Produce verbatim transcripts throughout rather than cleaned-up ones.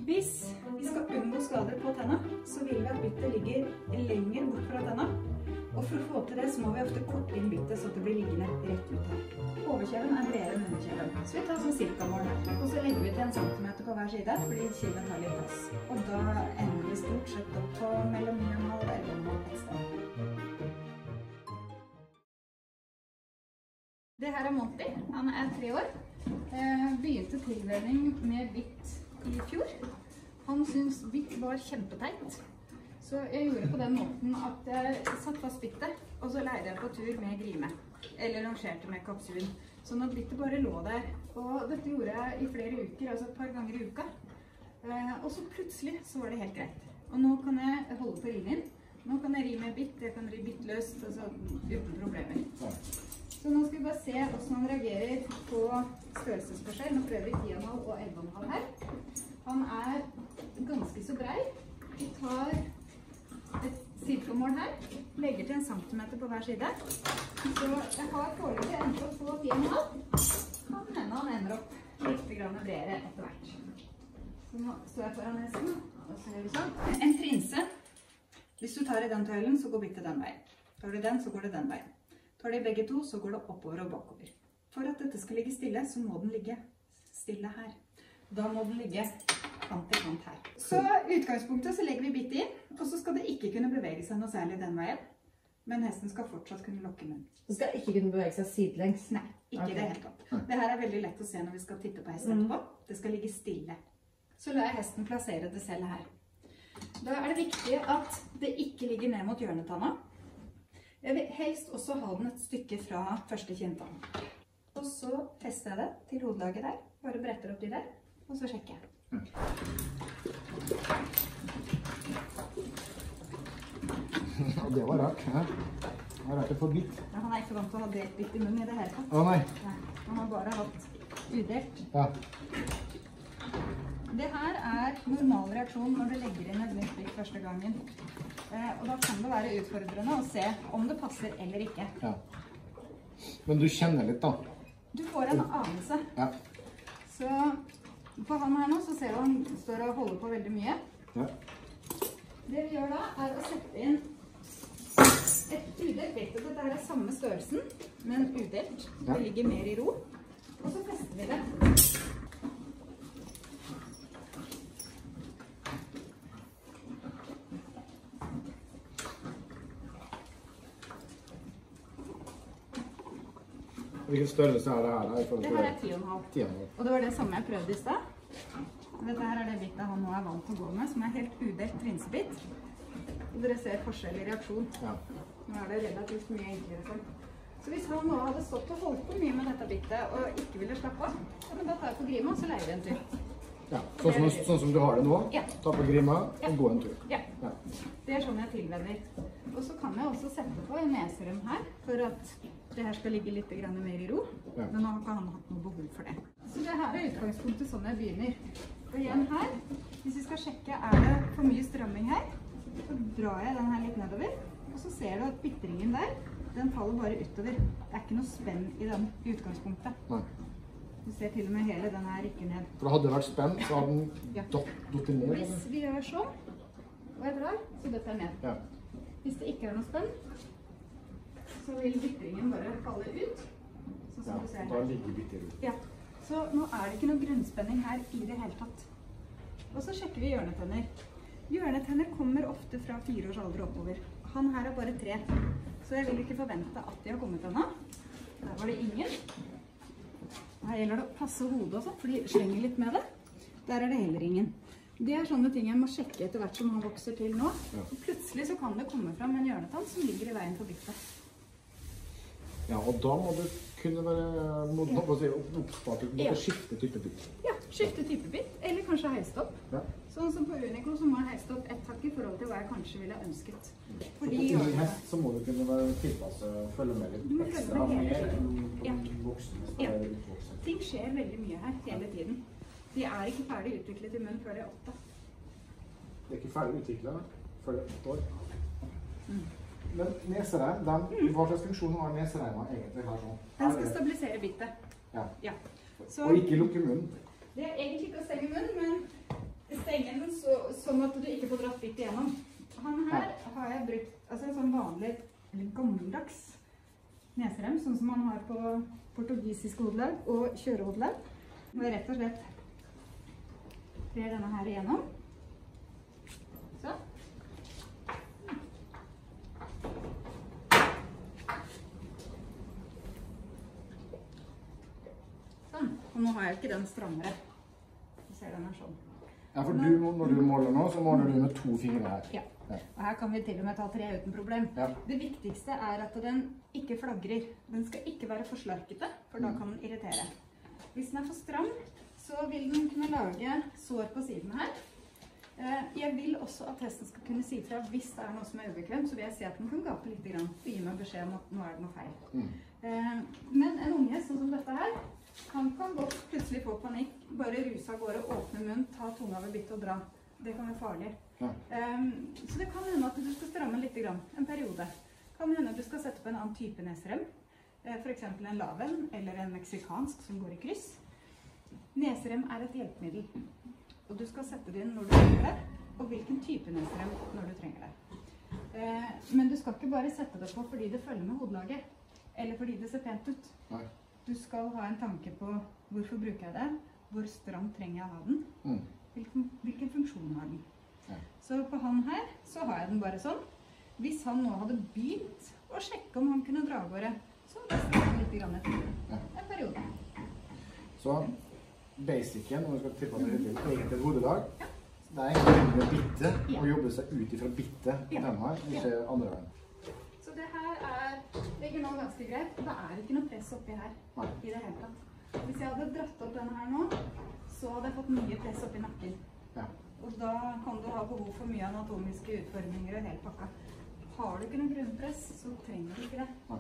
Hvis vi skal unngå skader på tenna, så vil vi at bittet ligger lenger bort fra tenna. Og for å få til det, så må vi ofte korte inn bittet, så at det blir liggende rett ut her. Overkjeven er bredere enn underkjeven. Så vi tar sånn cirka-mål her. Og så legger vi til en centimeter på hver side, fordi kilden tar litt plass. Og da ender vi stort sett opp på mellom ni komma fem og elleve komma fem et sted. Det her er Monty. Han er tre år. Begynte tilvenning med bitt i fjor. Han syntes bitt var kjempeteit. Så jeg gjorde på den måten at jeg satt fast bittet, og så leide jeg på tur med grime. Eller rangerte med kapsun. Sånn at bittet bare lå der. Og dette gjorde jeg i flere uker, altså et par ganger i uka. Og så plutselig så var det helt greit. Og nå kan jeg holde på ringen. Nå kan jeg ri med bitt, jeg kan ri bittløst, altså uten problemer. Så nå skal vi bare se hvordan han reagerer på størrelsesforskjell. Nå prøver vi ti komma fem og elleve komma fem her. Han er ganske så brei. Vi tar et cirka-mål her, legger til en centimeter på hver side. Så jeg har foreløpig endt opp på ti komma fem. Kan hende han ender opp litt bredere etter hvert. Så nå står jeg foran hesten, og så gjør vi sånn. En trinse. Hvis du tar i den tøylen, så går bittet den veien. Tar du den, så går det den veien. Tar du i begge to, så går det oppover og bakover. For at dette skal ligge stille, så må den ligge stille her. Da må den ligge kant til kant her. Så i utgangspunktet så legger vi bittet inn, og så skal det ikke kunne bevege seg noe særlig den veien. Men hesten skal fortsatt kunne lukke munnen. Det skal ikke kunne bevege seg sidelengs? Nei, ikke okay. Det helt opp. Det her er veldig lett å se når vi skal titte på hesten etterpå. Det skal ligge stille. Så lar jeg hesten plassere det selv her. Da er det viktig at det ikke ligger ned mot hjørnetanna. Jeg vil helst også ha den et stykke fra første kinntann. Og så fester jeg det til hodelaget der. Bare bretter opp de der, og så sjekker jeg. Ja, det var rart. Ja. Det var rart å få bitt. Ja, han er ikke vant til å ha delt bitt i munnen i det hele tatt. Å nei. Nei. Han har bare hatt udelt. Ja. Det her er normal reaksjon når du legger inn et nytt bitt første gangen. Eh, og da kan det være utfordrende å se om det passer eller ikke. Ja. Men du kjenner litt da? Du får en anelse. Ja. Så på han her nå så ser du han står og holder på veldig mye. Ja. Det vi gjør da er å sette inn et udelt bitt. Dette her er samme størrelsen, men udelt. Det ligger mer i ro. Og så fester vi det. Hvilken størrelse er det her? Det her er ti komma fem. Og det var det samme jeg prøvde i sted. Dette her er det bittet han nå er vant til å gå med, som er helt udelt trinsebitt. Og dere ser forskjell i reaksjon. Ja. Nå er det relativt mye enklere sånn. Så hvis han nå hadde stått og holdt på mye med dette bittet og ikke ville slappe av, ja, men da tar jeg på grima, så leier vi en tur. Ja, sånn som, sånn som du har det nå. Ja. Ta på grima og ja. Gå en tur. Ja. Ja. Det er sånn jeg tilvenner. Og så kan jeg også sette på en neserem her, for at det her skal ligge litt mer i ro. Ja. Men nå har ikke han hatt noe behov for det. Så det her er utgangspunktet sånn jeg begynner. Og igjen her, hvis vi skal sjekke, er det for mye stramming her, så drar jeg den her litt nedover, og så ser du at bittringen der, den faller bare utover. Det er ikke noe spenn i den i utgangspunktet. Nei. Du ser til og med hele den her ikke ned. For hadde det vært spenn, så hadde den ja. dott ned? Hvis vi gjør sånn, og jeg drar, så dette er ned. Ja. Hvis det ikke er noe spenn, så vil bittringen bare falle ut. Sånn som ja, du ser her. Da ligger bitter ut. Ja. Så nå er det ikke noe grunnspenning her i det hele tatt. Og så sjekker vi hjørnetenner. Hjørnetenner kommer ofte fra fire års alder oppover. Han her er bare tre, så jeg vil ikke forvente at de har kommet ennå. Der var det ingen. Her gjelder det å passe hodet også, for de slenger litt med det. Der er det heller ingen. Det er sånne ting jeg må sjekke etter hvert som han vokser til nå. Ja. Plutselig så kan det komme fram en hjørnetann som ligger i veien for bittet. Ja, og da må det kunne være moden opp, ja. Oppspart, du må ja. skifte type bitt. Ja, skifte type bitt, eller kanskje heistopp. Ja. Sånn som på Unico så må jeg heistopp ett takk i forhold til hva jeg kanskje ville ønsket. Fordi på ung hest så må du kunne være tilpasset, følge med litt ekstra mer enn ja. voksne som ja. er utvokset. Ting skjer veldig mye her hele tiden. De er ikke ferdig utviklet i munnen før det er åtte. De er ikke ferdig utviklet før det er åtte år. Mm. Men nesereim, den, mm. hva slags funksjon har nesereima egentlig her sånn? Den skal stabilisere bittet. Ja. Ja. Så, og ikke lukke munnen? Det er egentlig ikke å stenge munnen, men stenge sånn at du ikke får dratt bitt igjennom. Han her har jeg brukt, altså en sånn vanlig, eller gammeldags neserem, sånn som man har på portugisisk hodelag og kjørehodelag. Og jeg rett og slett trer denne her igjennom. Så. Sånn. Og nå har jeg ikke den strammere. Du ser den er sånn. Ja, for du, når du måler nå, så måler du med to fingre her. Ja. Ja. Og her kan vi til og med ta tre uten problem. Ja. Det viktigste er at den ikke flagrer. Den skal ikke være for slarkete, for da kan den irritere. Hvis den er for stram, så vil den kunne lage sår på siden her. Jeg vil også at hesten skal kunne si fra hvis det er noe som er ubekvemt, så vil jeg si at den kan gape litt grann, og gi meg beskjed om at nå er det noe feil. Mm. Men en unge sånn som dette her, han kan godt plutselig få panikk, bare ruse av gårde, åpne munn, ta tunga ved bittet og dra. Det kan være farlig. Ja. Um, så det kan hende at du skal stramme litt grann, en periode. Kan hende at du skal sette på en annen type neserem, for eksempel en laven eller en meksikansk som går i kryss. Neserem er et hjelpemiddel, og du skal sette det inn når du trenger det, og hvilken type neserem når du trenger det. Uh, men du skal ikke bare sette det på fordi det følger med hodelaget, eller fordi det ser pent ut. Nei. Du skal ha en tanke på hvorfor bruker jeg det, hvor stramt trenger jeg å ha den, mm. hvilken, hvilken funksjon har den. Ja. Så på han her, så har jeg den bare sånn. Hvis han nå hadde begynt å sjekke om han kunne dra av gårde, så strammer han litt grann etter ja. en periode. Så basicen, når vi skal tilpasse det til egentlig et hodelag, ja. det er egentlig med bitte, ja. og jobbe seg ut ifra bitte på ja. den her, ikke ja. andre veien. Det her er, ligger nå ganske greit, og det er ikke noe press oppi her Nei. i det hele tatt. Hvis jeg hadde dratt opp denne her nå, så hadde jeg fått mye press oppi nakken. Ja. Og da kan du ha behov for mye anatomiske utforminger og hele pakka. Har du ikke noe grunnpress, så trenger du ikke det. Nei.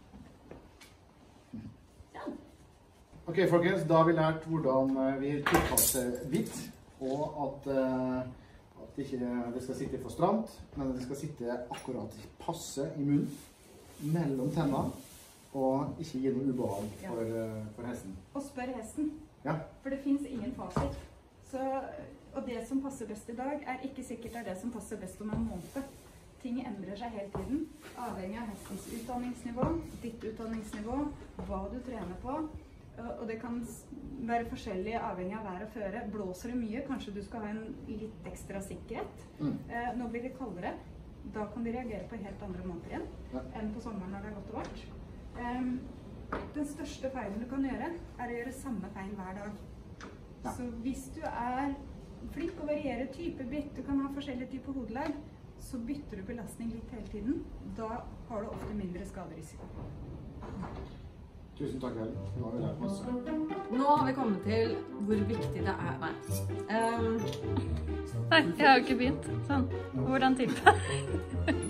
Ja. Ok, folkens, da har vi lært hvordan vi tilpasser hvitt, og at uh, at ikke det skal sitte for stramt, men det skal sitte akkurat passe i munnen, mellom tennene, og ikke gi noe ubehag for, ja. for hesten. Og spør hesten, ja. for det finnes ingen fasit. Så, og det som passer best i dag, er ikke sikkert er det som passer best om en måned. Ting endrer seg hele tiden, avhengig av hestens utdanningsnivå, ditt utdanningsnivå, hva du trener på. Og det kan være forskjellig avhengig av vær og føre. Blåser det mye, kanskje du skal ha en litt ekstra sikkerhet. Mm. Eh, nå blir det kaldere. Da kan de reagere på helt andre måter igjen ja. enn på sommeren når det er godt og varmt. Eh, den største feilen du kan gjøre, er å gjøre samme feil hver dag. Ja. Så hvis du er flink å variere type bitt, du kan ha forskjellige typer hodelag, så bytter du belastning litt hele tiden. Da har du ofte mindre skaderisiko. Tusen takk, Ellen. Nå har vi lært masse. Nå har vi kommet til hvor viktig det er. Nei. Um... Nei, jeg har jo ikke begynt. Sånn. Hvordan tipper jeg?